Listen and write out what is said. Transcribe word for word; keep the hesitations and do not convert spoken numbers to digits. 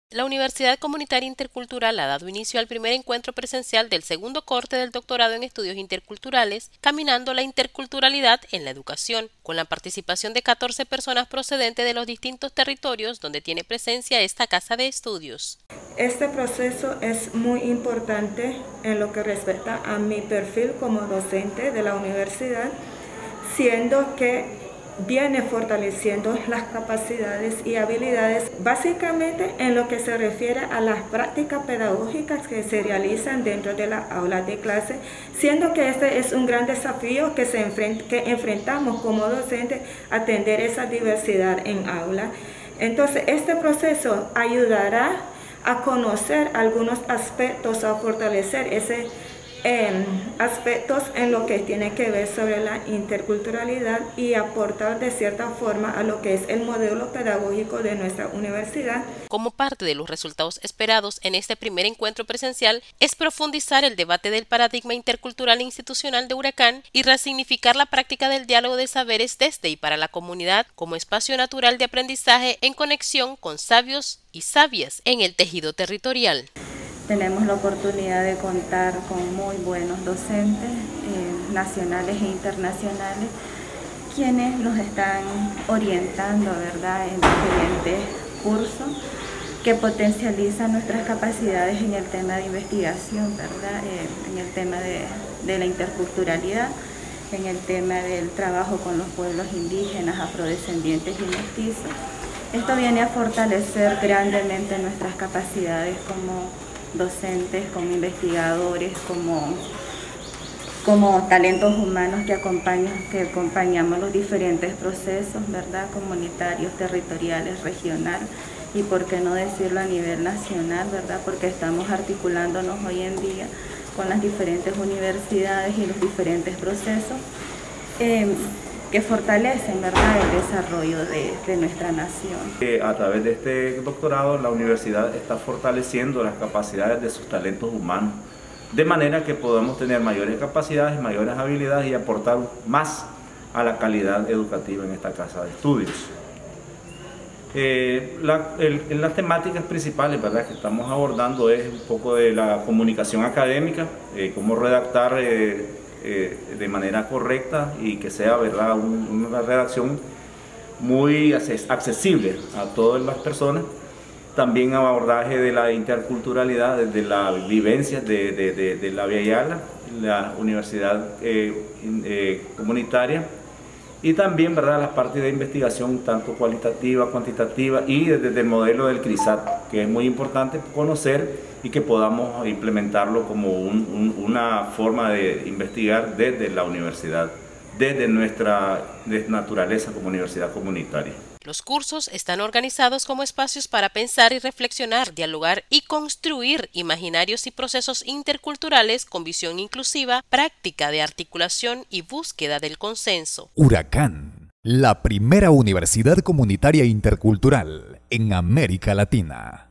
La Universidad Comunitaria Intercultural ha dado inicio al primer encuentro presencial del segundo corte del doctorado en estudios interculturales, Caminando la interculturalidad en la educación, con la participación de catorce personas procedentes de los distintos territorios donde tiene presencia esta casa de estudios. Este proceso es muy importante en lo que respecta a mi perfil como docente de la universidad, siendo que viene fortaleciendo las capacidades y habilidades básicamente en lo que se refiere a las prácticas pedagógicas que se realizan dentro de la aula de clase, siendo que este es un gran desafío que, se enfrenta, que enfrentamos como docentes, atender esa diversidad en aula. Entonces, este proceso ayudará a conocer algunos aspectos, a fortalecer ese Eh, aspectos en lo que tiene que ver sobre la interculturalidad y aportar de cierta forma a lo que es el modelo pedagógico de nuestra universidad. Como parte de los resultados esperados en este primer encuentro presencial es profundizar el debate del paradigma intercultural e institucional de Huracán y resignificar la práctica del diálogo de saberes desde y para la comunidad como espacio natural de aprendizaje en conexión con sabios y sabias en el tejido territorial. Tenemos la oportunidad de contar con muy buenos docentes eh, nacionales e internacionales, quienes nos están orientando, ¿verdad?, en diferentes cursos que potencializan nuestras capacidades en el tema de investigación, ¿verdad?, eh, en el tema de, de la interculturalidad, en el tema del trabajo con los pueblos indígenas, afrodescendientes y mestizos. Esto viene a fortalecer grandemente nuestras capacidades como docentes, como investigadores, como, como talentos humanos que, acompañan, que acompañamos los diferentes procesos, ¿verdad?, comunitarios, territoriales, regional y por qué no decirlo a nivel nacional, ¿verdad?, porque estamos articulándonos hoy en día con las diferentes universidades y los diferentes procesos eh, que fortalecen, ¿verdad?, el desarrollo de, de nuestra nación. A través de este doctorado, la universidad está fortaleciendo las capacidades de sus talentos humanos, de manera que podamos tener mayores capacidades, mayores habilidades y aportar más a la calidad educativa en esta casa de estudios. Eh, la, el, en las temáticas principales, ¿verdad?, que estamos abordando es un poco de la comunicación académica, eh, cómo redactar eh, Eh, de manera correcta y que sea, ¿verdad?, un, una redacción muy accesible a todas las personas. También abordaje de la interculturalidad desde las vivencias de, de, de, de la Via Yala, la universidad eh, eh, comunitaria, y también, ¿verdad?, las partes de investigación tanto cualitativa, cuantitativa y desde el modelo del CRISAT, que es muy importante conocer y que podamos implementarlo como un, un, una forma de investigar desde la universidad, desde nuestra naturaleza como universidad comunitaria. Los cursos están organizados como espacios para pensar y reflexionar, dialogar y construir imaginarios y procesos interculturales con visión inclusiva, práctica de articulación y búsqueda del consenso. Huracán, la primera universidad comunitaria intercultural en América Latina.